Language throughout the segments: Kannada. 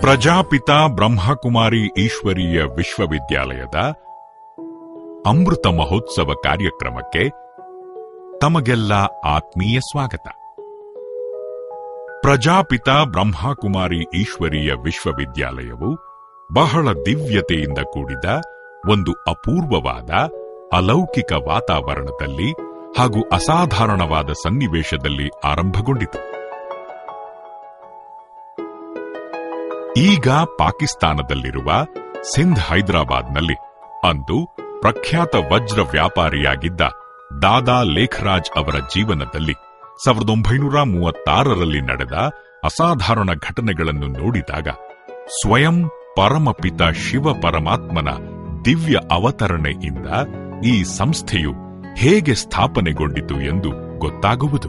ಪ್ರಜಾಪಿತ ಬ್ರಹ್ಮಕುಮಾರಿ ಈಶ್ವರೀಯ ವಿಶ್ವವಿದ್ಯಾಲಯದ ಅಮೃತ ಮಹೋತ್ಸವ ಕಾರ್ಯಕ್ರಮಕ್ಕೆ ತಮಗೆಲ್ಲ ಆತ್ಮೀಯ ಸ್ವಾಗತ. ಪ್ರಜಾಪಿತ ಬ್ರಹ್ಮಕುಮಾರಿ ಈಶ್ವರೀಯ ವಿಶ್ವವಿದ್ಯಾಲಯವು ಬಹಳ ದಿವ್ಯತೆಯಿಂದ ಕೂಡಿದ ಒಂದು ಅಪೂರ್ವವಾದ ಅಲೌಕಿಕ ವಾತಾವರಣದಲ್ಲಿ ಹಾಗೂ ಅಸಾಧಾರಣವಾದ ಸನ್ನಿವೇಶದಲ್ಲಿ ಆರಂಭಗೊಂಡಿತು. ಈಗ ಪಾಕಿಸ್ತಾನದಲ್ಲಿರುವ ಸಿಂಧ್ ಹೈದರಾಬಾದ್ನಲ್ಲಿ ಅಂದು ಪ್ರಖ್ಯಾತ ವಜ್ರ ವ್ಯಾಪಾರಿಯಾಗಿದ್ದ ದಾದಾ ಲೇಖರಾಜ್ ಅವರ ಜೀವನದಲ್ಲಿ 1936ರಲ್ಲಿ ನಡೆದ ಅಸಾಧಾರಣ ಘಟನೆಗಳನ್ನು ನೋಡಿದಾಗ ಸ್ವಯಂ ಪರಮಪಿತ ಶಿವ ಪರಮಾತ್ಮನ ದಿವ್ಯ ಅವತರಣೆಯಿಂದ ಈ ಸಂಸ್ಥೆಯು ಹೇಗೆ ಸ್ಥಾಪನೆಗೊಂಡಿತು ಎಂದು ಗೊತ್ತಾಗುವುದು.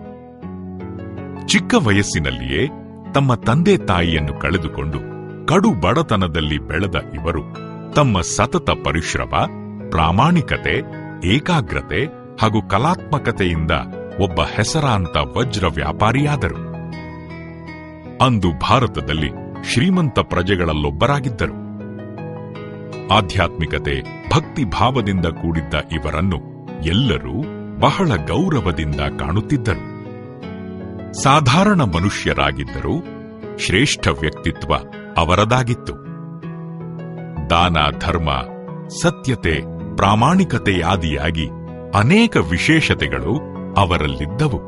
ಚಿಕ್ಕ ವಯಸ್ಸಿನಲ್ಲಿಯೇ ತಮ್ಮ ತಂದೆ ತಾಯಿಯನ್ನು ಕಳೆದುಕೊಂಡು ಕಡು ಬಡತನದಲ್ಲಿ ಬೆಳೆದ ಇವರು ತಮ್ಮ ಸತತ ಪರಿಶ್ರಮ, ಪ್ರಾಮಾಣಿಕತೆ, ಏಕಾಗ್ರತೆ ಹಾಗೂ ಕಲಾತ್ಮಕತೆಯಿಂದ ಒಬ್ಬ ಹೆಸರಾಂತ ವಜ್ರ ವ್ಯಾಪಾರಿಯಾದರು. ಅಂದು ಭಾರತದಲ್ಲಿ ಶ್ರೀಮಂತ ಪ್ರಜೆಗಳಲ್ಲೊಬ್ಬರಾಗಿದ್ದರು. ಆಧ್ಯಾತ್ಮಿಕತೆ, ಭಕ್ತಿ ಭಾವದಿಂದ ಕೂಡಿದ್ದ ಇವರನ್ನು ಎಲ್ಲರೂ ಬಹಳ ಗೌರವದಿಂದ ಕಾಣುತ್ತಿದ್ದರು. ಸಾಧಾರಣ ಮನುಷ್ಯರಾಗಿದ್ದರೂ ಶ್ರೇಷ್ಠ ವ್ಯಕ್ತಿತ್ವ ಅವರದಾಗಿತ್ತು. ದಾನ, ಧರ್ಮ, ಸತ್ಯತೆ, ಪ್ರಾಮಾಣಿಕತೆಯಾದಿಯಾಗಿ ಅನೇಕ ವಿಶೇಷತೆಗಳು ಅವರಲ್ಲಿದ್ದವು.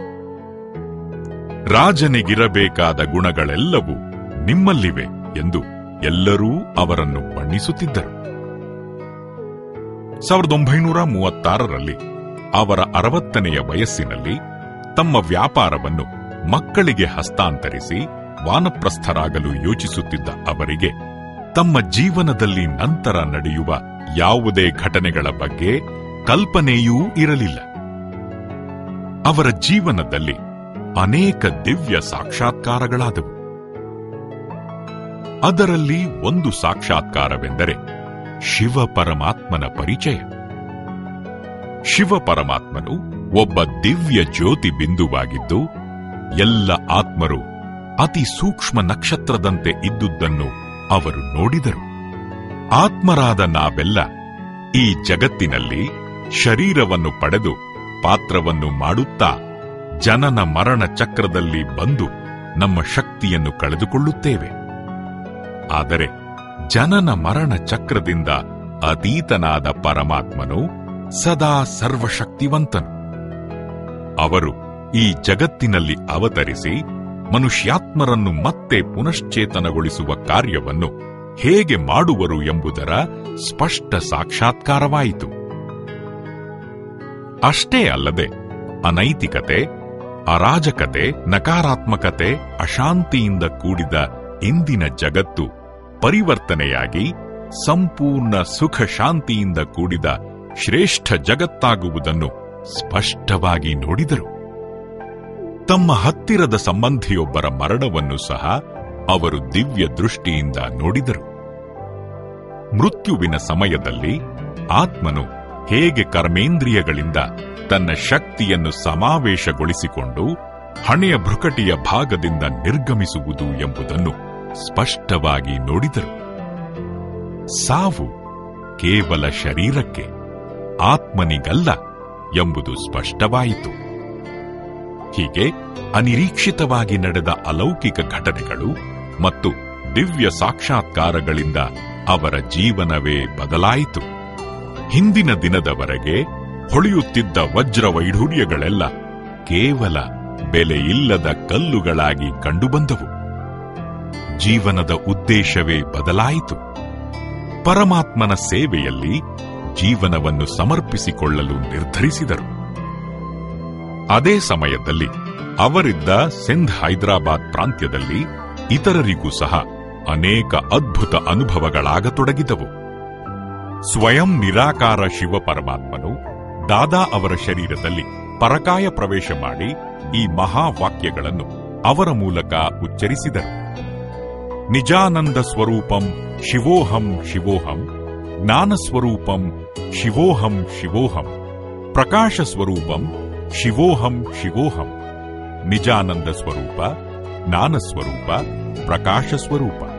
ರಾಜನಿಗಿರಬೇಕಾದ ಗುಣಗಳೆಲ್ಲವೂ ನಿಮ್ಮಲ್ಲಿವೆ ಎಂದು ಎಲ್ಲರೂ ಅವರನ್ನು ಬಣ್ಣಿಸುತ್ತಿದ್ದರು. 1936ರಲ್ಲಿ ಅವರ 60ನೆಯ ವಯಸ್ಸಿನಲ್ಲಿ ತಮ್ಮ ವ್ಯಾಪಾರವನ್ನು ಮಕ್ಕಳಿಗೆ ಹಸ್ತಾಂತರಿಸಿ ವಾನಪ್ರಸ್ಥರಾಗಲು ಯೋಚಿಸುತ್ತಿದ್ದ ಅವರಿಗೆ ತಮ್ಮ ಜೀವನದಲ್ಲಿ ನಂತರ ನಡೆಯುವ ಯಾವುದೇ ಘಟನೆಗಳ ಬಗ್ಗೆ ಕಲ್ಪನೆಯೂ ಇರಲಿಲ್ಲ. ಅವರ ಜೀವನದಲ್ಲಿ ಅನೇಕ ದಿವ್ಯ ಸಾಕ್ಷಾತ್ಕಾರಗಳಾದವು. ಅದರಲ್ಲಿ ಒಂದು ಸಾಕ್ಷಾತ್ಕಾರವೆಂದರೆ ಶಿವ ಪರಮಾತ್ಮನ ಪರಿಚಯ. ಶಿವ ಪರಮಾತ್ಮನು ಒಬ್ಬ ದಿವ್ಯ ಜ್ಯೋತಿ ಬಿಂದುವಾಗಿದ್ದು ಎಲ್ಲ ಆತ್ಮರು ಅತಿ ಸೂಕ್ಷ್ಮ ನಕ್ಷತ್ರದಂತೆ ಇದ್ದುದನ್ನು ಅವರು ನೋಡಿದರು. ಆತ್ಮರಾದ ನಾವೆಲ್ಲ ಈ ಜಗತ್ತಿನಲ್ಲಿ ಶರೀರವನ್ನು ಪಡೆದು ಪಾತ್ರವನ್ನು ಮಾಡುತ್ತಾ ಜನನ ಮರಣ ಚಕ್ರದಲ್ಲಿ ಬಂದು ನಮ್ಮ ಶಕ್ತಿಯನ್ನು ಕಳೆದುಕೊಳ್ಳುತ್ತೇವೆ. ಆದರೆ ಜನನ ಮರಣ ಚಕ್ರದಿಂದ ಅತೀತನಾದ ಪರಮಾತ್ಮನು ಸದಾ ಸರ್ವಶಕ್ತಿವಂತನು. ಅವರು ಈ ಜಗತ್ತಿನಲ್ಲಿ ಅವತರಿಸಿ ಮನುಷ್ಯಾತ್ಮರನ್ನು ಮತ್ತೆ ಪುನಶ್ಚೇತನಗೊಳಿಸುವ ಕಾರ್ಯವನ್ನು ಹೇಗೆ ಮಾಡುವರು ಎಂಬುದರ ಸ್ಪಷ್ಟ ಸಾಕ್ಷಾತ್ಕಾರವಾಯಿತು. ಅಷ್ಟೇ ಅಲ್ಲದೆ ಅನೈತಿಕತೆ, ಅರಾಜಕತೆ, ನಕಾರಾತ್ಮಕತೆ, ಅಶಾಂತಿಯಿಂದ ಕೂಡಿದ ಇಂದಿನ ಜಗತ್ತು ಪರಿವರ್ತನೆಯಾಗಿ ಸಂಪೂರ್ಣ ಸುಖ ಶಾಂತಿಯಿಂದ ಕೂಡಿದ ಶ್ರೇಷ್ಠ ಜಗತ್ತಾಗುವುದನ್ನು ಸ್ಪಷ್ಟವಾಗಿ ನೋಡಿದರು. ತಮ್ಮ ಹತ್ತಿರದ ಸಂಬಂಧಿಯೊಬ್ಬರ ಮರಣವನ್ನು ಸಹ ಅವರು ದಿವ್ಯ ದೃಷ್ಟಿಯಿಂದ ನೋಡಿದರು. ಮೃತ್ಯುವಿನ ಸಮಯದಲ್ಲಿ ಆತ್ಮನು ಹೇಗೆ ಕರ್ಮೇಂದ್ರಿಯಗಳಿಂದ ತನ್ನ ಶಕ್ತಿಯನ್ನು ಸಮಾವೇಶಗೊಳಿಸಿಕೊಂಡು ಹಣೆಯ ಭೃಕಟಿಯ ಭಾಗದಿಂದ ನಿರ್ಗಮಿಸುವುದು ಎಂಬುದನ್ನು ಸ್ಪಷ್ಟವಾಗಿ ನೋಡಿದರು. ಸಾವು ಕೇವಲ ಶರೀರಕ್ಕೆ, ಆತ್ಮನಿಗಲ್ಲ ಎಂಬುದು ಸ್ಪಷ್ಟವಾಯಿತು. ಹೀಗೆ ಅನಿರೀಕ್ಷಿತವಾಗಿ ನಡೆದ ಅಲೌಕಿಕ ಘಟನೆಗಳು ಮತ್ತು ದಿವ್ಯ ಸಾಕ್ಷಾತ್ಕಾರಗಳಿಂದ ಅವರ ಜೀವನವೇ ಬದಲಾಯಿತು. ಹಿಂದಿನ ದಿನದವರೆಗೆ ಹೊಳೆಯುತ್ತಿದ್ದ ವಜ್ರ ವೈಢೂರ್ಯಗಳೆಲ್ಲ ಕೇವಲ ಬೆಲೆಯಿಲ್ಲದ ಕಲ್ಲುಗಳಾಗಿ ಕಂಡುಬಂದವು. ಜೀವನದ ಉದ್ದೇಶವೇ ಬದಲಾಯಿತು. ಪರಮಾತ್ಮನ ಸೇವೆಯಲ್ಲಿ ಜೀವನವನ್ನು ಸಮರ್ಪಿಸಿಕೊಳ್ಳಲು ನಿರ್ಧರಿಸಿದರು. ಅದೇ ಸಮಯದಲ್ಲಿ ಅವರಿದ್ದ ಸಿಂಧ್ ಹೈದರಾಬಾದ್ ಪ್ರಾಂತ್ಯದಲ್ಲಿ ಇತರರಿಗೂ ಸಹ ಅನೇಕ ಅದ್ಭುತ ಅನುಭವಗಳಾಗತೊಡಗಿದವು. ಸ್ವಯಂ ನಿರಾಕಾರ ಶಿವ ಪರಮಾತ್ಮನು ದಾದಾ ಅವರ ಶರೀರದಲ್ಲಿ ಪರಕಾಯ ಪ್ರವೇಶ ಮಾಡಿ ಈ ಮಹಾವಾಕ್ಯಗಳನ್ನು ಅವರ ಮೂಲಕ ಉಚ್ಚರಿಸಿದರು. ನಿಜಾನಂದ ಸ್ವರೂಪಂ ಶಿವೋಹಂ ಶಿವೋಹಂ, ಜ್ಞಾನಸ್ವರೂಪಂ ಶಿವೋಹಂ ಶಿವೋಹಂ, ಪ್ರಕಾಶ ಸ್ವರೂಪಂ ಶಿವೋಹಂ ಶಿವೋಹಂ, ನಿಜಾನಂದ ಸ್ವರೂಪ, ಜ್ಞಾನಸ್ವರೂಪ, ಪ್ರಕಾಶ ಸ್ವರೂಪ.